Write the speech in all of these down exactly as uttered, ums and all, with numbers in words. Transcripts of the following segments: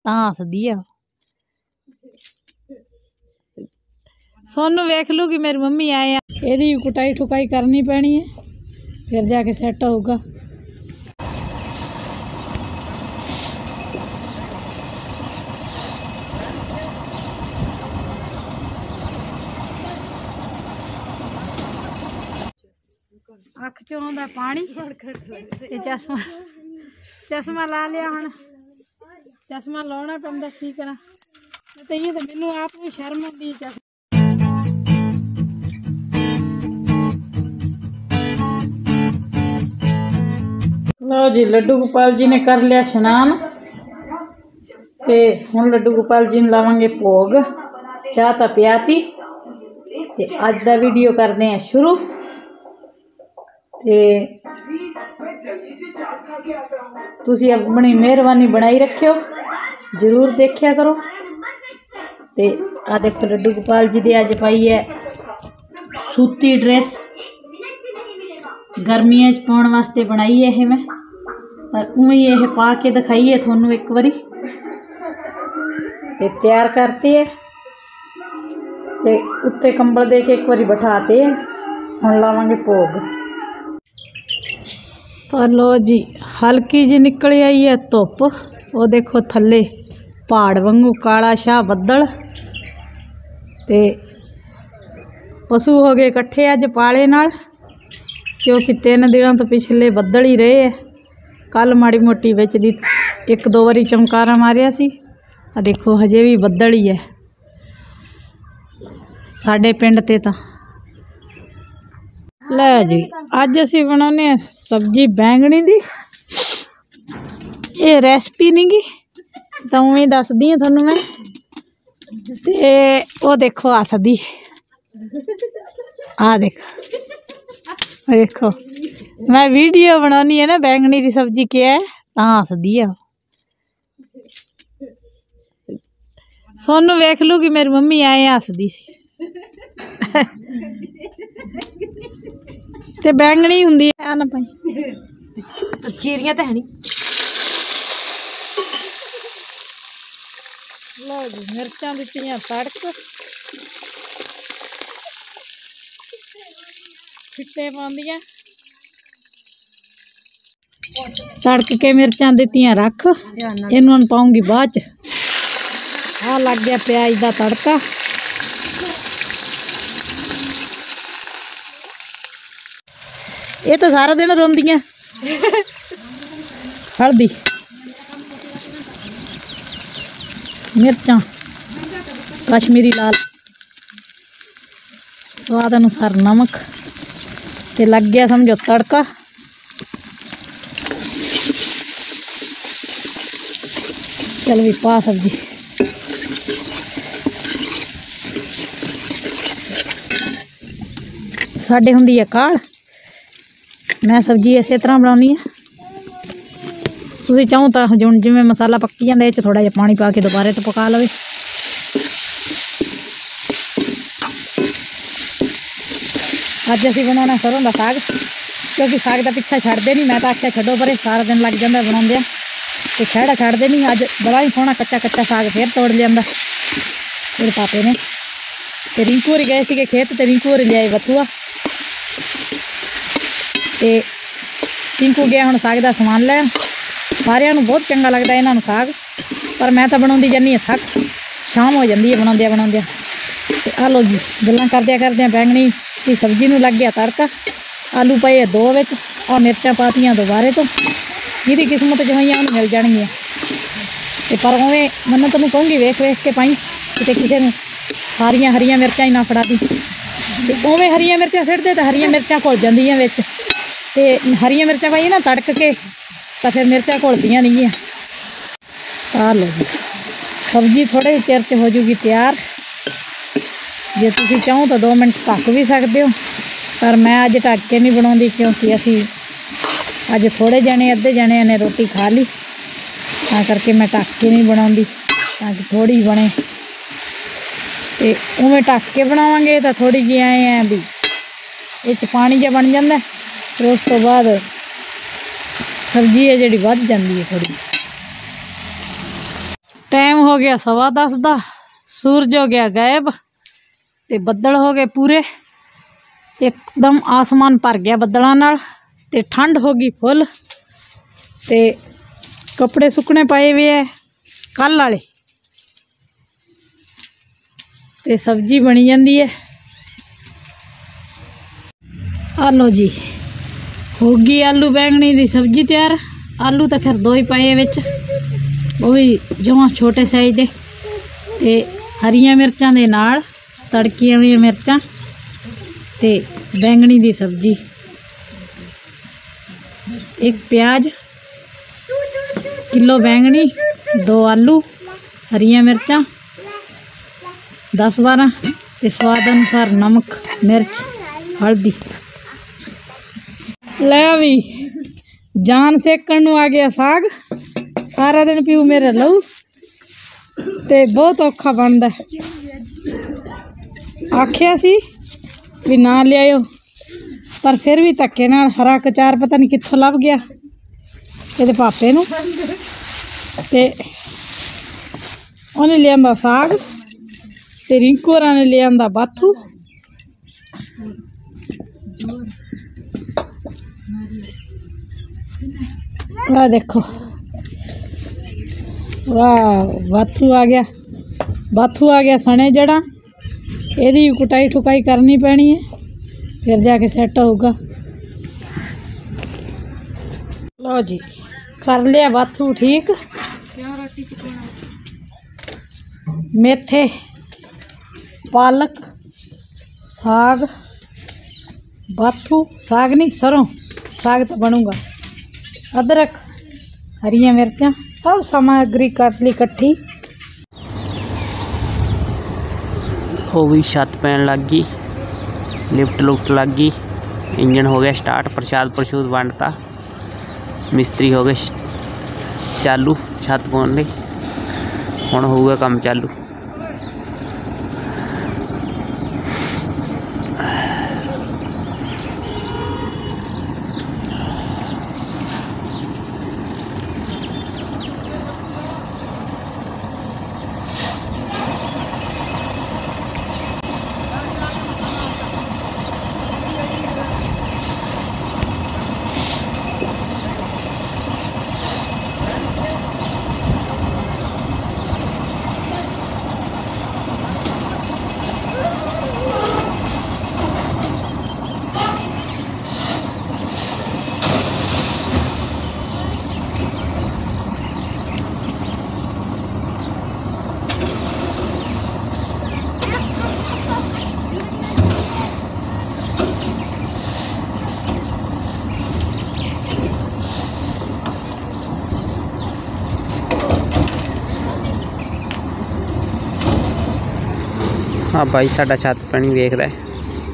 तां हसदी है। सोनू वेख लू कि मेरी मम्मी आए, यदि कुटाई ठुकाई करनी पैनी है, फिर जाके सेट होगा। अख चों आउंदा पानी, चश्मा चश्मा ला लिया। हुण चश्मा लाउणा पैंदा, की करा। तो ये तो मैनू आप भी शर्म आती है। लो जी, लड्डू गोपाल जी ने कर लिया स्नान, ते हुण लड्डू गोपाल जी ने लावांगे भोग। चाह तो पियाती, ते अज दा वीडियो करते हैं शुरू। ते तुसी अपनी मेहरबानी बनाई रखियो, जरूर देखिया करो। ते आ देखो लड्डू गोपाल जी दे अज पाई है सूती ड्रेस, गर्मियां च पाउण वास्ते बनाई है ये मैं, पर उवें यह पा के दिखाई है थोनू एक बारी। ते तैयार करते है, ते उत्ते कंबल दे के एक बारी बैठाते हैं। हुण लावांगे भोग। तो लो जी, हल्की जी निकल आई है धुप। वो देखो थले पहाड़ वांगू काला शाह बदल, ते पशु हो गए इकट्ठे अज पाले नाल, क्योंकि तीन दिनों तो पिछले बदल ही रहे है। कल माड़ी मोटी बिच दी एक दो बारी चमकारा मारिया सी। आ देखो हजे भी बदल ही है साडे पिंड ते। तां लै जी, अज असी बनाने सब्जी बैंगनी दी। ये रेसिपी नहीं गी, तो उवें दस दी थोनू मैं। ते ओ देखो हसदी, आ देखो देखो मैं वीडियो बनानी है ना बैंगनी दी सब्जी क्या है, तां हसदी है। सोनू वेख लू कि मेरी मम्मी आए हसदी सी। ते बैंगनी हुंदी है ना भाई, चीरियां तो है नहीं। लो जी, मिर्चां दित्तियां तड़क, छिट्टे पाउंदियां, तड़क के मिर्चां दित्तियां रख। इन्हूं हुण पाऊंगी बाद च। आ लग गया प्याज दा तड़का। ये तो सारा दिन रोंदियां। हल्दी, मिर्चां कश्मीरी लाल, स्वाद अनुसार नमक, ते लग गया समझो तड़का। चल भी पा सब्जी। साडे हुंदी है काल, मैं सब्जी इस तरह बनानी है। तुसीं चाहो तो हुण जिवें मसाला पक्की जांदा इह च थोड़ा जिहा पानी पा के दोबारे तो पका लवे। अज असीं बनाउणा सरों दा साग, क्योंकि साग दा पिछा छड्डदे नहीं। मैं तो आख्या छड्डो परे, सारा दिन लग जांदा बनाउंदे, ते खैड़ा छड्डदे नहीं। अज बड़ा ही सोहना कच्चा कच्चा साग फिर तोड़ लिआंदा मेरे पापे ने। ते रिंकू होरी गए सीगे खेत, ते रिंकू होरी लिआए बथूआ, ते रिंकू गया हुण साग दा समान लैण। सारिਆਂ ਨੂੰ बहुत चंगा लगता इन्हां नूं साग, पर मैं तो बनाउंदी जानी थक, शाम हो जाती है बनाउंदिया बनाउंदिया। ते आ लो जी, गल्लां करदिया करदिया बैंगनी की सब्जी नूं लग गया तड़का। आलू पाए दो विच, और मिर्चां पातियां दोबारे तो, जिहदी किस्मत च होईयां उहनूं मिल जाणगीआं। ते पर उवें मन्नत नूं कहूँगी वेख वेख के पाई, किते किसे नूं सारियां हरियां मिर्चां ही ना फड़ा दी। ते उवें हरियां मिर्चां सिੱਟਦੇ तो हरियां मिर्चां घुल जांदियां विच, ते हरियां मिर्चां पाई ना तड़क के, तो फिर मिर्चां घुलदियां नहीं गईयां। आ लो जी, सब्जी थोड़े चिर च हो जूगी तैयार। जे तुसीं चाहो तो दो मिनट ढक भी सकते हो, पर मैं अज ढक के नहीं बनाउंदी, क्योंकि असी अज थोड़े जने अद्धे जने ने रोटी खा ली, तां करके मैं ढक के नहीं बनाउंदी, ताकि थोड़ी बने। ते उवें ढक के बनावांगे तो थोड़ी जी आए हैं भी इस पानी जिहा बन जाता, फिर उस तो बाद सब्जी है जिहड़ी वध जांदी है थोड़ी। हो गया सवा दस दा, सूरज हो गया गायब ते बदल हो गए पूरे, एकदम आसमान भर गया बदलों नाल ते ठंड हो गई फुल। ते कपड़े सुकने पाए हुए है कल वाले ते सब्जी बनी जाती है। आलो जी होगी आलू बैंगनी की सब्जी तैयार। आलू तो खैर दो ही पाए विच, वो भी जमां छोटे साइज दे, ते हरियां मिर्चां दे नाल तड़कियां हुई मिर्चां ते बैंगनी की सब्जी, एक प्याज, किलो बैंगनी, दो आलू, हरियां मिर्चां दस बारह ते स्वाद अनुसार नमक मिर्च हल्दी। लै भी जान सेकण नूं आ गया साग, सारा दिन पीऊ मेरा लहू ते बहुत औखा बनदा। आखिया सी भी ना लियाओ पर फिर भी धक्के नाल हरा कचार पता नहीं कित्थों लभ गया ਇਹਦੇ पापे नूं ते उन्हें लिया साग ते रिंकू होरां ने लिया बाथू। वाह देखो वाह बाथू आ गया, बाथू आ गया सने जड़ा, यदी कुटाई ठुकाई करनी पैनी है फिर जाके सैट होगा। लो जी कर लिया बाथू ठीक। मेथे पालक साग, बाथू साग नहीं सरों साग तो बनूगा, अदरक हरियां मिर्चां सब सामग्री कट ली इकट्ठी। हो गई छत पैन लग गई, लिफ्ट लुफ्ट लग गई, इंजन हो गया स्टार्ट, प्रसाद प्रसूद बनता, मिस्त्री हो गए चालू छत पाने लई, हुण होऊगा काम चालू। हाँ भाई साडा छत पानी वेखदा है।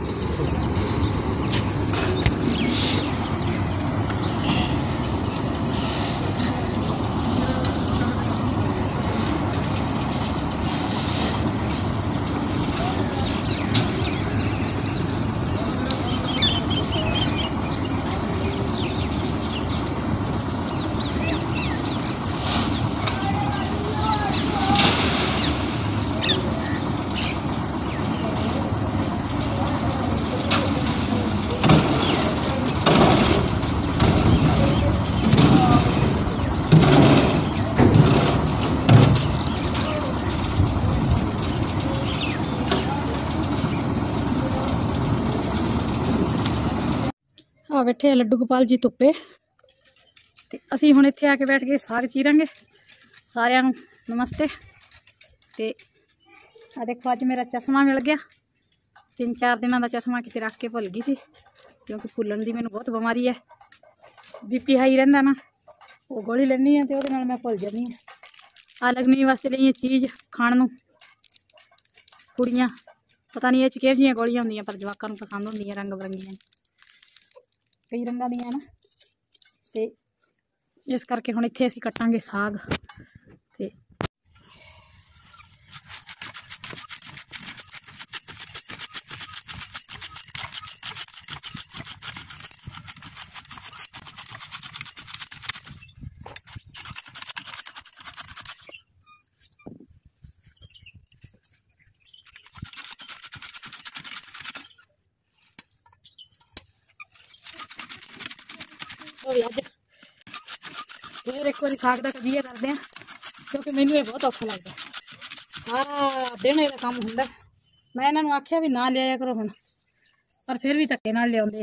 आ बैठे लड्डू गोपाल जी धुप्पे ते असी हुण इत्थे आके बैठ के साग चीरांगे। सारिਆਂ ਨੂੰ नमस्ते। ते आ देखो अज मेरा चश्मा मिल गया, तीन चार दिनों का चश्मा किते रख के भुल गई थी क्योंकि भुलन की मैनू बहुत बीमारी है, बीपी हाई रहिंदा ना, वो गोली लैनी है तो वो मैं भुल जानी है। आ लगनी वास्ते लई चीज़ खाण नूं, कुड़ियां पता नहीं ये किहो जिहियां गोलियां होंदियां पर जवाकां नूं पसंद होंदियां रंग बरंगियां, कई रंगां दियां ना, ते इस करके हुण इत्थे असीं कट्टांगे साग। ते तो भी अज फिर एक बार साग का कबीया करते हैं क्योंकि मैनू ये बहुत औखा लगता सारा दिन ये काम होंगे। मैं इन्होंने आख्या भी ना लिया करो हम पर फिर भी धक्के नाल लिया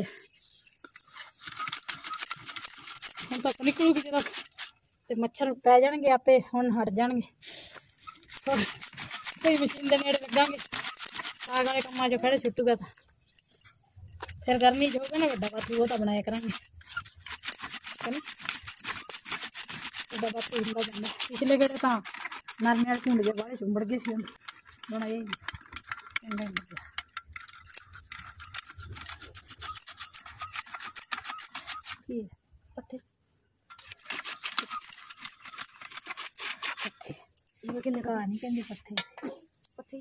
हम तो निकलूगी जो तो मच्छर पै जाएंगे आपे हम हट जाएंगे कोई मशीन के नेड़े लगा साग वाले कामों जो खड़े छुटूगा तो फिर गर्मी जो होगा ना बड़ा बाथू वो तो बनाया करेंगे बड़ा बाथू हिंदा जाना पिछले गेड़े तो नरमे वाले झुंड जो बाहर चुंबड़ गए सी बना यही पट्ठे पट्ठे ये कि लगा नहीं कहते पट्ठे पट्ठे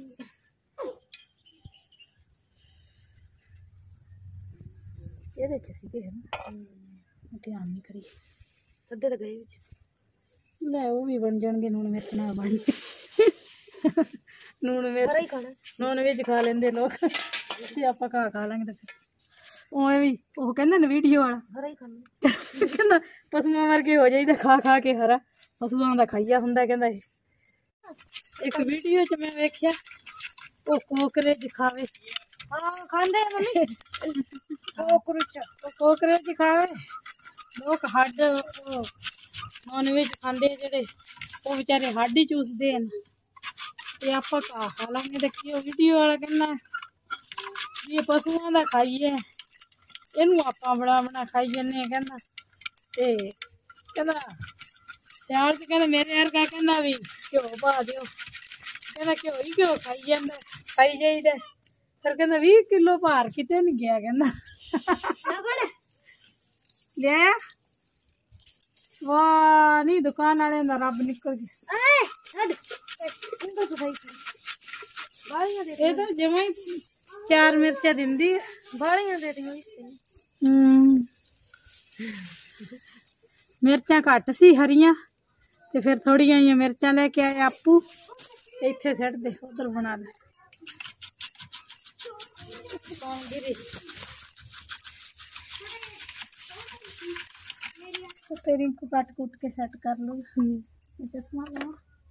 ये सीगे है ना ध्यान नहीं करी सदे तो गए ले वो भी बन जाएंगे लून मिर्च ना बन लून मिर्च नॉन वेज खा लेंगे लोग आप घा खा लेंगे तो फिर भी वो कहते ना वीडियो वाला कहना पशुओं वर्गे हो जाइए खा खा के हरा पशुओं का खाइया होंगे कहता एक वीडियो च मैं वेख्या वो कोकरेज खावे हाँ खाते मम्मी कोकरेज खावे लोग हड नॉन वेज खाते जेडे वो बेचारे हड ही चूसते हैं ते आप घा खा लेंगे तो कि वीडियो वाला कहना ये पशुओं का खाइए इनू आप बड़ा बना खाई जाने कहना ते कहना सियाल च कहना मेरे वर्गा कहना भी घ्यो पा दो कहना घ्यो ही घ्यो खाई जाता खाई जाइए फिर कहना भी किलो भार कितने नहीं गया कहना लिया वाह नहीं दुकान वाले का रब निकल गया ये तो जमा ही चार मिर्चा दिंदी बालियां दे दी मिर्चा घट सी हरियां ते फिर थोड़ियां ही मिर्चा लेके आए आपू इत्थे सट दे उधर बना ले तो तेरी को काट कूट के सेट कर लो चश्मा ला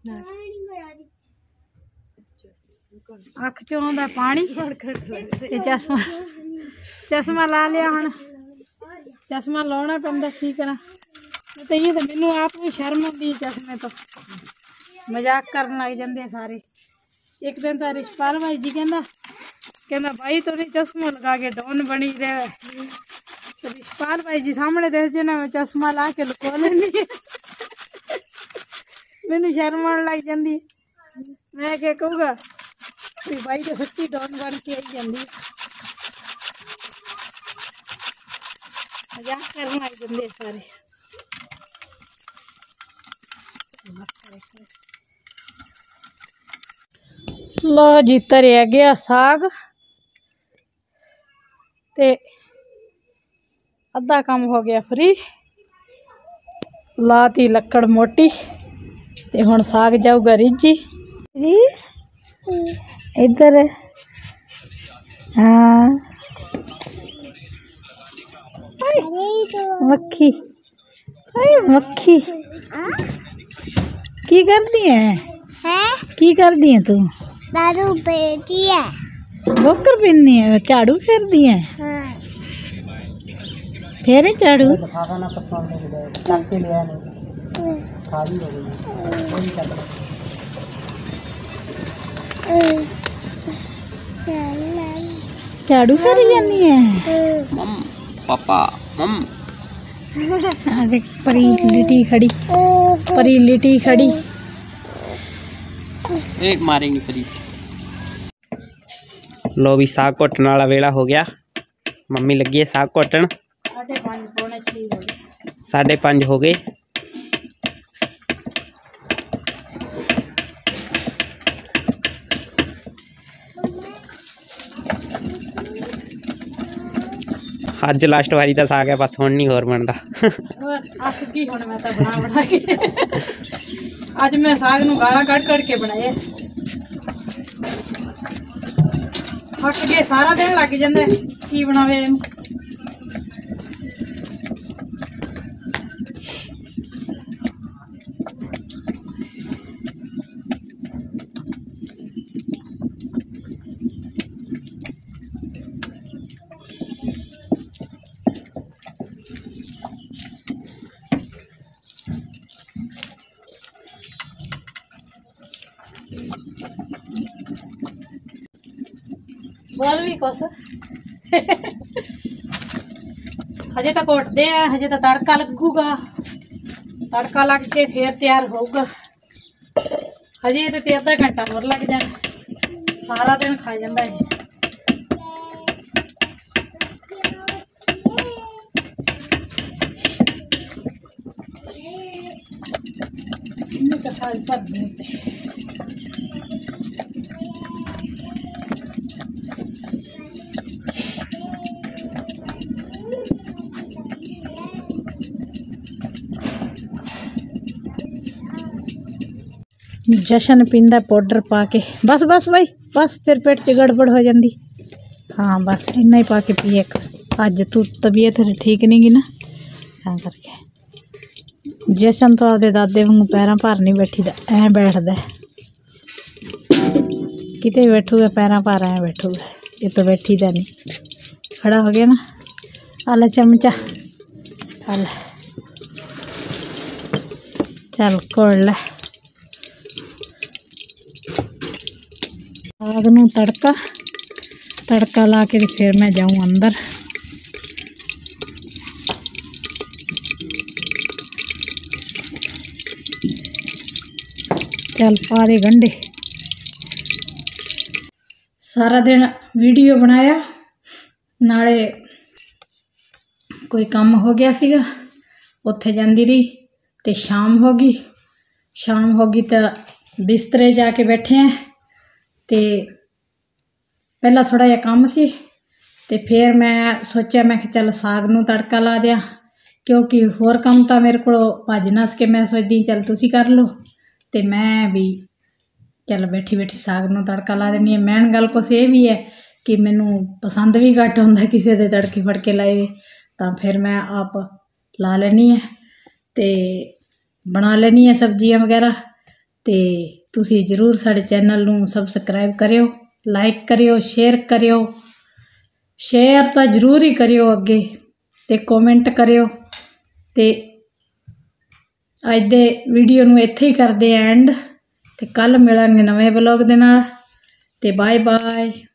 अख चो आंदा पानी ते चश्मा चश्मा ला लिया हुण चश्मा लाना पैंदा की करा तो ये तो मैनू आप भी शर्म आती है चश्मे तो मजाक करन लग जाते सारे। एक दिन तो रिशपाल भाई जी कहना कहना भाई तो नहीं चश्मा लगा के डॉन बनी रहे तो रिशपाल भाई जी सामने देख देना मैं चश्मा ला के लुका लेनी मैनू शर्म आने लग जाती मैं क्या कहूँगा भाई तो सच्ची डॉन बन के आई जाती मजाक करन लग जाते सारे। लो जी तरिया गया साग ते अद्धा काम हो गया फ्री लाती लकड़ मोटी ते हुण साग जाऊगा रिजी इधर हाँ मक्खी मक्खी की कर दी है की कर दी है तू दारू पीती है बोकर पीनी है झाड़ू फेर दी है फेर झाड़ू झाड़ू फेरी जानी है मम पापा मम देख परी लिटी खड़ी परी लिटी खड़ी एक मारेंगे परी। लो भी साग घोटन वाला वेला हो गया मम्मी लगी है साग घोटन साढ़े पाँच पौने छह हो गए साढ़े पाँच हो गए। अज लास्ट वारी का साग है बस हुण नहीं होर बनता अज मैं साग नूं गाला कट कट के बनाए थक के सारा दिन लग जाता की बनावे बोल भी कुछ हजे तो कोटते हैं, हजे तो तड़का लगूगा, तड़का लग के फिर तैयार होगा। हजे तो अद्धा घंटा होर लग जाना, सारा दिन खा जाता है। साग भर देते जशन पींदा पाउडर पा के, बस बस भाई बस, फिर पेट च गड़बड़ हो जाती। हाँ बस इन्ना ही पा के पिए कर, अज तू तबीयत ठीक नहीं गी ना, ता करके। जशन तो आपदे दादे वांगू पैरों भार नहीं बैठी दा, ऐ बैठदा किते बैठूगा पैरों भार ऐ बैठूगा, ये तो बैठी दा नहीं, खड़ा हो गया ना। आला चमचा, आला चल कोड़ ले साग नूं तड़का, तड़का ला के फिर मैं जाऊँ अंदर। चल पा दे गंढे। सारा दिन वीडियो बनाया, नाले कोई काम हो गया सीगा, उत्थे जांदी रही ते शाम हो गई। शाम हो गई तो बिस्तरे जाके बैठे हैं, ते पहला थोड़ा जिहा काम सी, ते फिर मैं सोचा मैं चल साग नूं तड़का ला दियां, क्योंकि होर काम तो मेरे को भज नस के मैं सोचदी चल तुसी कर लो, ते मैं भी चल बैठी बैठी साग नूं तड़का ला देनी। मैन गल कुछ ये भी है कि मैनू पसंद भी घट होंदा किसी दे तड़के फड़के लाए दे, तो फिर मैं आप ला लैनी है ते बना लैनी है सब्जियां वगैरह। ते तुसी जरूर साडे चैनल नूं सबसक्राइब करियो, लाइक करियो, शेयर करियो, शेयर तो जरूर ही करियो अगे, ते कमेंट करियो। ते अज दे वीडियो नूं इत्थे ही करदे एंड, ते कल मिलांगे नवे ब्लॉग दे नाल। ते बाय बाय।